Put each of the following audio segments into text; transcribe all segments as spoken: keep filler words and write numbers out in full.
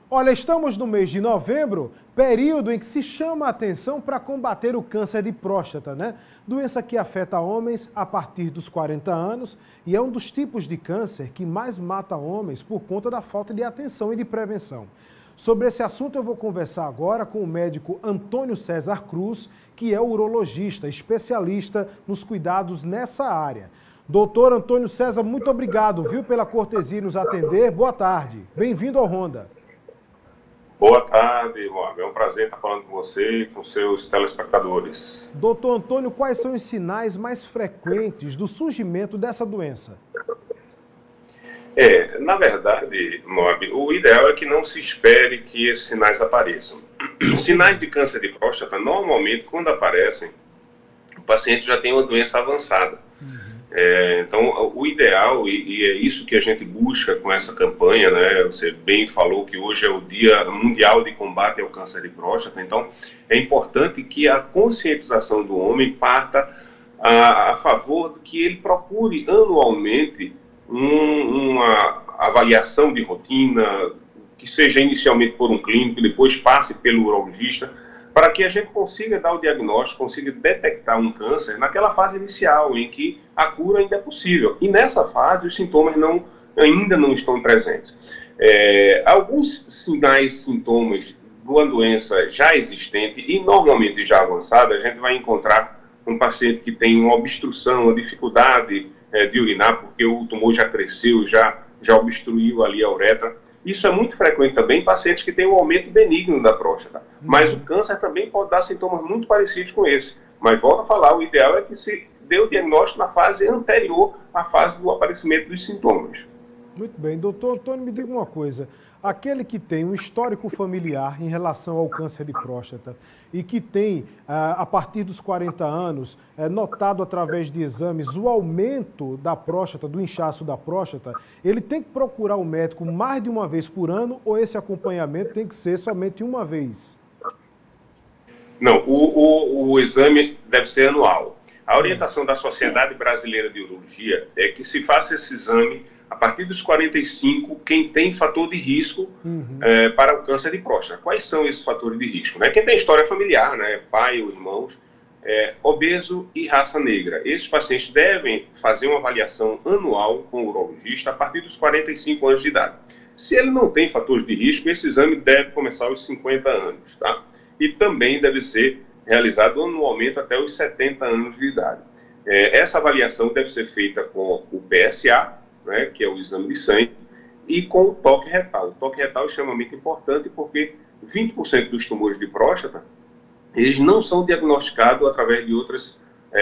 Olha, estamos no mês de novembro, período em que se chama a atenção para combater o câncer de próstata, né? Doença que afeta homens a partir dos quarenta anos e é um dos tipos de câncer que mais mata homens por conta da falta de atenção e de prevenção. Sobre esse assunto eu vou conversar agora com o médico Antônio César Cruz, que é urologista, especialista nos cuidados nessa área. Doutor Antônio César, muito obrigado, viu, pela cortesia em nos atender. Boa tarde. Bem-vindo ao Ronda. Boa tarde, Moab. É um prazer estar falando com você e com seus telespectadores. Doutor Antônio, quais são os sinais mais frequentes do surgimento dessa doença? É, na verdade, Moab, o ideal é que não se espere que esses sinais apareçam. Sinais de câncer de próstata, normalmente, quando aparecem, o paciente já tem uma doença avançada. Uhum. É, então, o ideal, e, e é isso que a gente busca com essa campanha, né? Você bem falou que hoje é o Dia Mundial de Combate ao Câncer de Próstata, então é importante que a conscientização do homem parta a, a favor de que ele procure anualmente um, uma avaliação de rotina, que seja inicialmente por um clínico, depois passe pelo urologista, para que a gente consiga dar o diagnóstico, consiga detectar um câncer naquela fase inicial, em que a cura ainda é possível. E nessa fase, os sintomas não, ainda não estão presentes. É, alguns sinais e sintomas de uma doença já existente e normalmente já avançada, a gente vai encontrar um paciente que tem uma obstrução, uma dificuldade é, de urinar, porque o tumor já cresceu, já, já obstruiu ali a uretra. Isso é muito frequente também em pacientes que têm um aumento benigno da próstata. Mas o câncer também pode dar sintomas muito parecidos com esse. Mas, volto a falar, o ideal é que se dê o diagnóstico na fase anterior à fase do aparecimento dos sintomas. Muito bem. Doutor Antônio, me diga uma coisa. Aquele que tem um histórico familiar em relação ao câncer de próstata e que tem, a partir dos quarenta anos, notado através de exames o aumento da próstata, do inchaço da próstata, ele tem que procurar o médico mais de uma vez por ano ou esse acompanhamento tem que ser somente uma vez? Não, o, o, o exame deve ser anual. A orientação da Sociedade Brasileira de Urologia é que se faça esse exame a partir dos quarenta e cinco, quem tem fator de risco uhum. é, para o câncer de próstata. Quais são esses fatores de risco? Né? Quem tem história familiar, né? Pai ou irmãos, é, obeso e raça negra. Esses pacientes devem fazer uma avaliação anual com o urologista a partir dos quarenta e cinco anos de idade. Se ele não tem fatores de risco, esse exame deve começar aos cinquenta anos, tá? E também deve ser realizado anualmente até os setenta anos de idade. É, essa avaliação deve ser feita com o P S A, né, que é o exame de sangue, e com o toque retal. O toque retal é extremamente importante porque vinte por cento dos tumores de próstata, eles não são diagnosticados através de, outras,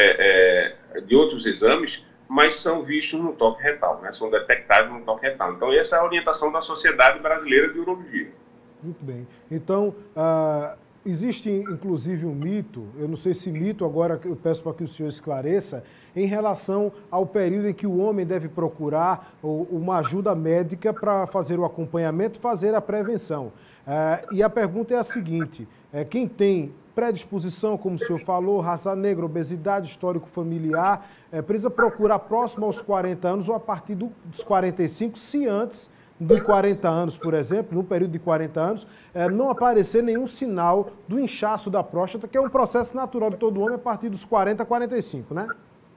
é, é, de outros exames, mas são vistos no toque retal, né, são detectados no toque retal. Então, essa é a orientação da Sociedade Brasileira de Urologia. Muito bem. Então, uh, existe inclusive um mito, eu não sei se mito, agora eu peço para que o senhor esclareça, em relação ao período em que o homem deve procurar uma ajuda médica para fazer o acompanhamento, fazer a prevenção. Uh, e a pergunta é a seguinte, é, quem tem predisposição, como o senhor falou, raça negra, obesidade, histórico familiar, é, precisa procurar próximo aos quarenta anos ou a partir do, dos quarenta e cinco, se antes de quarenta anos, por exemplo, no período de quarenta anos, é, não aparecer nenhum sinal do inchaço da próstata, que é um processo natural de todo homem a partir dos quarenta a quarenta e cinco, né?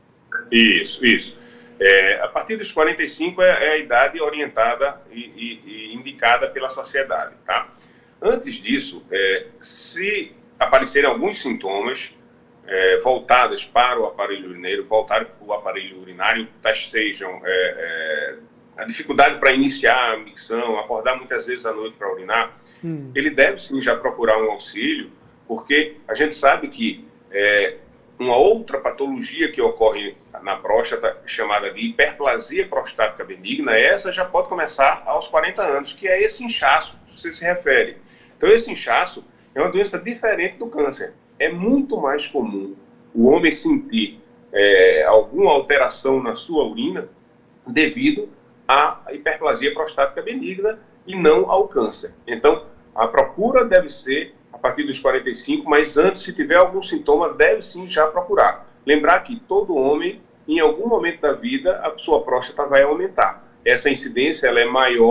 Isso, isso. É, a partir dos quarenta e cinco é, é a idade orientada e, e, e indicada pela sociedade, tá? Antes disso, é, se aparecerem alguns sintomas é, voltados para o aparelho urinário, voltados para o aparelho urinário, tais sejam é, é, a dificuldade para iniciar a micção, acordar muitas vezes à noite para urinar, hum. ele deve sim já procurar um auxílio, porque a gente sabe que é, uma outra patologia que ocorre na próstata, chamada de hiperplasia prostática benigna, essa já pode começar aos quarenta anos, que é esse inchaço que você se refere. Então, esse inchaço é uma doença diferente do câncer. É muito mais comum o homem sentir é, alguma alteração na sua urina devido à hiperplasia prostática benigna e não ao câncer. Então, a procura deve ser a partir dos quarenta e cinco, mas antes, se tiver algum sintoma, deve sim já procurar. Lembrar que todo homem, em algum momento da vida, a sua próstata vai aumentar. Essa incidência ela é maior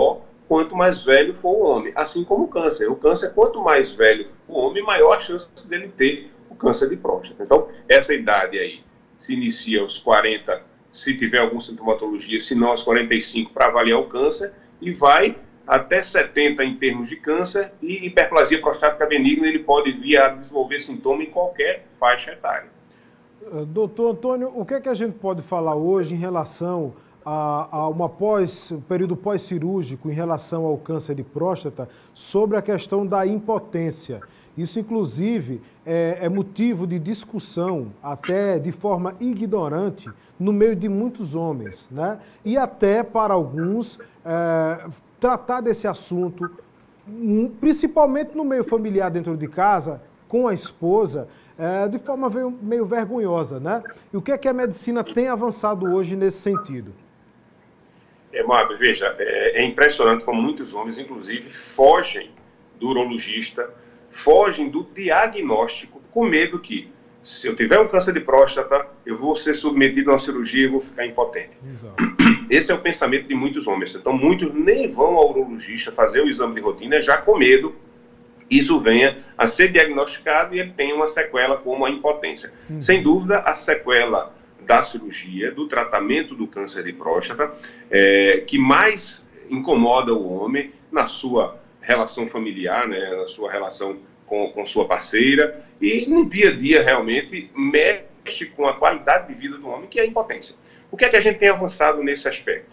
quanto mais velho for o homem, assim como o câncer. O câncer, quanto mais velho for o homem, maior a chance dele ter o câncer de próstata. Então, essa idade aí se inicia aos quarenta, se tiver alguma sintomatologia, se não aos quarenta e cinco para avaliar o câncer, e vai até setenta em termos de câncer, e hiperplasia prostática benigna ele pode vir a desenvolver sintoma em qualquer faixa etária. Doutor Antônio, o que é que a gente pode falar hoje em relação a, a uma pós, um período pós-cirúrgico em relação ao câncer de próstata sobre a questão da impotência? Isso, inclusive, é, é motivo de discussão, até de forma ignorante, no meio de muitos homens, né? E até para alguns, é, tratar desse assunto, principalmente no meio familiar dentro de casa, com a esposa, é, de forma meio, meio vergonhosa, né? E o que é que a medicina tem avançado hoje nesse sentido? É, Moab, veja, é, é impressionante como muitos homens, inclusive, fogem do urologista, fogem do diagnóstico, com medo que, se eu tiver um câncer de próstata, eu vou ser submetido a uma cirurgia e vou ficar impotente. Exato. Esse é o pensamento de muitos homens. Então, muitos nem vão ao urologista fazer o exame de rotina já com medo isso venha a ser diagnosticado e ele tenha uma sequela como a impotência. Uhum. Sem dúvida, a sequela da cirurgia, do tratamento do câncer de próstata, é, que mais incomoda o homem na sua relação familiar, né, na sua relação com, com sua parceira, e no dia a dia realmente mexe com a qualidade de vida do homem, que é a impotência. O que é que a gente tem avançado nesse aspecto?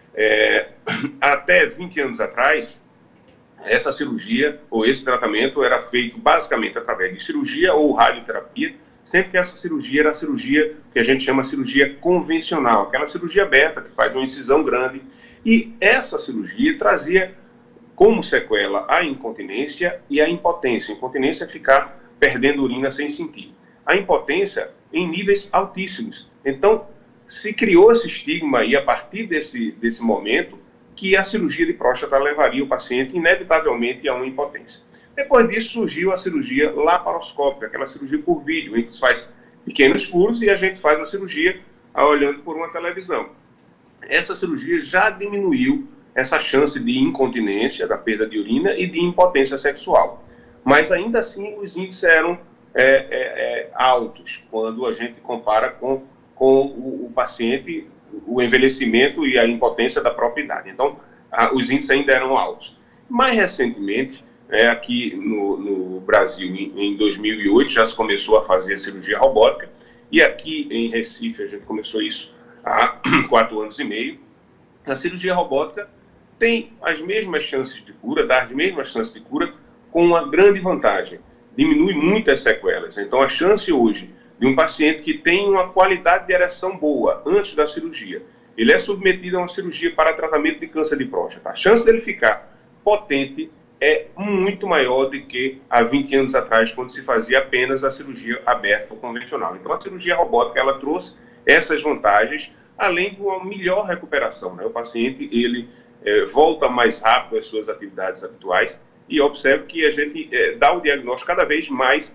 É, até vinte anos atrás, essa cirurgia ou esse tratamento era feito basicamente através de cirurgia ou radioterapia, sempre que essa cirurgia era a cirurgia que a gente chama de cirurgia convencional, aquela cirurgia aberta que faz uma incisão grande, e essa cirurgia trazia como sequela a incontinência e a impotência. A incontinência é ficar perdendo urina sem sentir. A impotência em níveis altíssimos. Então, se criou esse estigma aí a partir desse, desse momento que a cirurgia de próstata levaria o paciente inevitavelmente a uma impotência. Depois disso surgiu a cirurgia laparoscópica, aquela cirurgia por vídeo, em que se faz pequenos furos e a gente faz a cirurgia olhando por uma televisão. Essa cirurgia já diminuiu essa chance de incontinência, da perda de urina e de impotência sexual. Mas ainda assim os índices eram é, é, é, altos quando a gente compara com, com o, o paciente, o envelhecimento e a impotência da própria idade. Então, a, os índices ainda eram altos. Mais recentemente, é, aqui no, no Brasil, em, em dois mil e oito, já se começou a fazer a cirurgia robótica, e aqui em Recife a gente começou isso há quatro anos e meio. A cirurgia robótica tem as mesmas chances de cura, dá as mesmas chances de cura, com uma grande vantagem: diminui muitas sequelas. Então, a chance hoje de um paciente que tem uma qualidade de ereção boa antes da cirurgia, ele é submetido a uma cirurgia para tratamento de câncer de próstata, a chance dele ficar potente é muito maior do que há vinte anos atrás, quando se fazia apenas a cirurgia aberta ou convencional. Então, a cirurgia robótica, ela trouxe essas vantagens, além de uma melhor recuperação, né? O paciente, ele é, volta mais rápido às suas atividades habituais, e observe que a gente é, dá o diagnóstico cada vez mais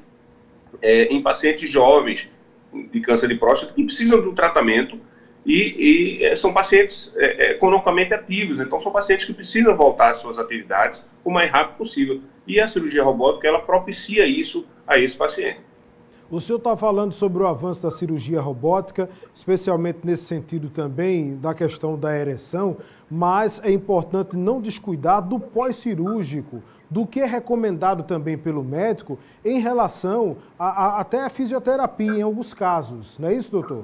é, em pacientes jovens de câncer de próstata que precisam de um tratamento e, e é, são pacientes é, economicamente ativos, então são pacientes que precisam voltar às suas atividades o mais rápido possível. E a cirurgia robótica, ela propicia isso a esse paciente. O senhor está falando sobre o avanço da cirurgia robótica, especialmente nesse sentido também da questão da ereção, mas é importante não descuidar do pós-cirúrgico, do que é recomendado também pelo médico em relação a, a, até a fisioterapia em alguns casos. Não é isso, doutor?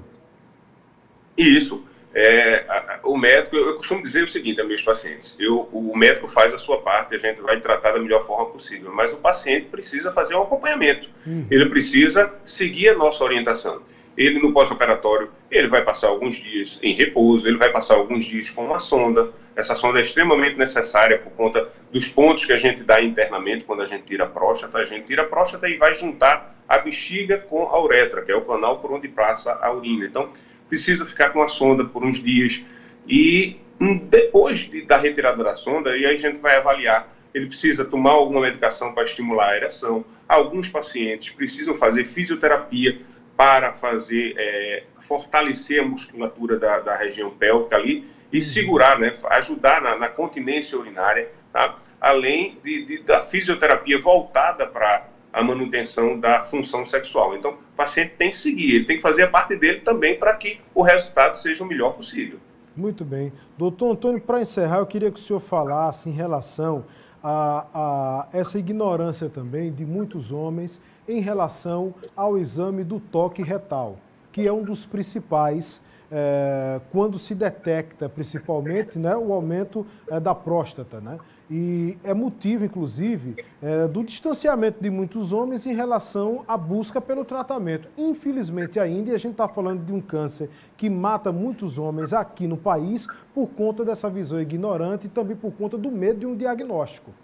Isso. É, a, o médico, eu, eu costumo dizer o seguinte a meus pacientes: eu, o médico faz a sua parte, a gente vai tratar da melhor forma possível, mas o paciente precisa fazer um acompanhamento, uhum. Ele precisa seguir a nossa orientação. Ele, no pós-operatório, ele vai passar alguns dias em repouso, ele vai passar alguns dias com uma sonda. Essa sonda é extremamente necessária por conta dos pontos que a gente dá internamente quando a gente tira a próstata. A gente tira a próstata e vai juntar a bexiga com a uretra, que é o canal por onde passa a urina. Então, precisa ficar com a sonda por uns dias, e depois de, da retirada da sonda, aí a gente vai avaliar. Ele precisa tomar alguma medicação para estimular a ereção. Alguns pacientes precisam fazer fisioterapia para fazer, é, fortalecer a musculatura da, da região pélvica ali, e segurar, né, ajudar na, na continência urinária, tá? Além de, de, da fisioterapia voltada para a manutenção da função sexual. Então, o paciente tem que seguir, ele tem que fazer a parte dele também para que o resultado seja o melhor possível. Muito bem. Doutor Antônio, para encerrar, eu queria que o senhor falasse em relação a, a essa ignorância também de muitos homens em relação ao exame do toque retal, que é um dos principais é, quando se detecta, principalmente, né, o aumento é, da próstata, né? E é motivo, inclusive, é, do distanciamento de muitos homens em relação à busca pelo tratamento. Infelizmente ainda, e a gente está falando de um câncer que mata muitos homens aqui no país por conta dessa visão ignorante e também por conta do medo de um diagnóstico.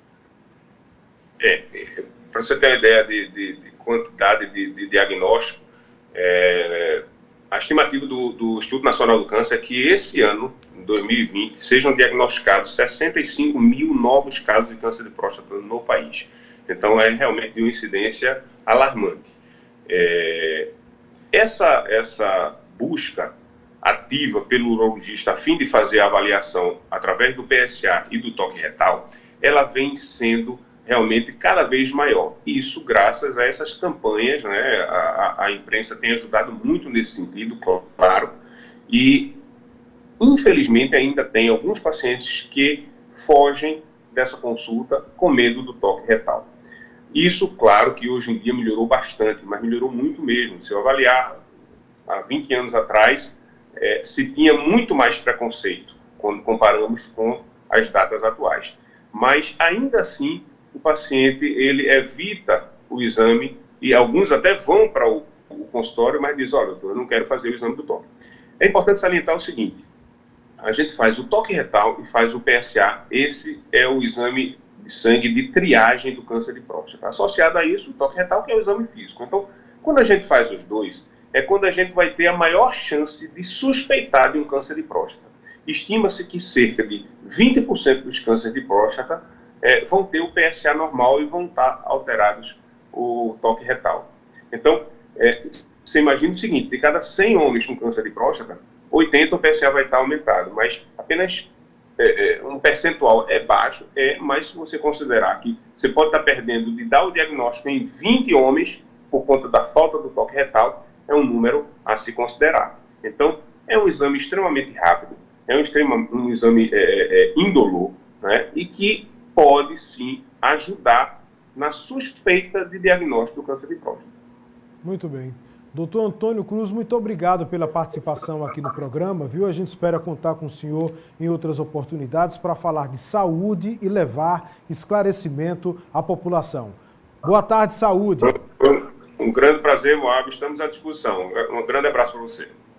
É, para você ter uma ideia de, de, de quantidade de, de diagnóstico, é, a estimativa do, do Instituto Nacional do Câncer é que esse ano, em dois mil e vinte, sejam diagnosticados sessenta e cinco mil novos casos de câncer de próstata no país. Então, é realmente de uma incidência alarmante. É, essa, essa busca ativa pelo urologista a fim de fazer a avaliação através do P S A e do toque retal, ela vem sendo realmente cada vez maior. Isso graças a essas campanhas, né? A, a, a imprensa tem ajudado muito nesse sentido, claro, e infelizmente ainda tem alguns pacientes que fogem dessa consulta com medo do toque retal. Isso, claro, que hoje em dia melhorou bastante, mas melhorou muito mesmo. Se eu avaliar há vinte anos atrás, é, se tinha muito mais preconceito quando comparamos com as datas atuais. Mas ainda assim, o paciente ele evita o exame e alguns até vão para o, o consultório, mas dizem, olha, doutor, eu não quero fazer o exame do toque. É importante salientar o seguinte, a gente faz o toque retal e faz o P S A, esse é o exame de sangue de triagem do câncer de próstata. Associado a isso, o toque retal, que é o exame físico. Então, quando a gente faz os dois, é quando a gente vai ter a maior chance de suspeitar de um câncer de próstata. Estima-se que cerca de vinte por cento dos cânceres de próstata É, vão ter o P S A normal e vão estar alterados o toque retal. Então, é, você imagina o seguinte, de cada cem homens com câncer de próstata, oitenta o P S A vai estar aumentado, mas apenas é, é, um percentual é baixo, é, mas se você considerar que você pode estar perdendo de dar o diagnóstico em vinte homens por conta da falta do toque retal, é um número a se considerar. Então, é um exame extremamente rápido, é um, extrema, um exame é, é, indolor, né, e que pode, sim, ajudar na suspeita de diagnóstico do câncer de próstata. Muito bem. Doutor Antônio Cruz, muito obrigado pela participação aqui no programa, viu? A gente espera contar com o senhor em outras oportunidades para falar de saúde e levar esclarecimento à população. Boa tarde, saúde. Um, um grande prazer, Moab, estamos à disposição. Um grande abraço para você.